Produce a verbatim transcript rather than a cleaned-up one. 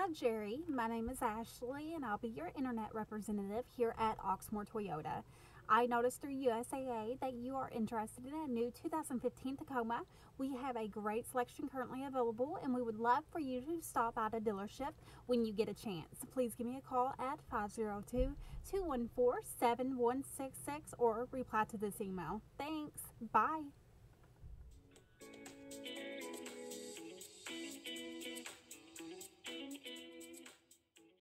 Hi Jerry, my name is Ashley and I'll be your internet representative here at Oxmoor Toyota. I noticed through U S A A that you are interested in a new two thousand fifteen Tacoma. We have a great selection currently available and we would love for you to stop by the dealership when you get a chance. Please give me a call at five zero two, two one four, seven one six six or reply to this email. Thanks. Bye.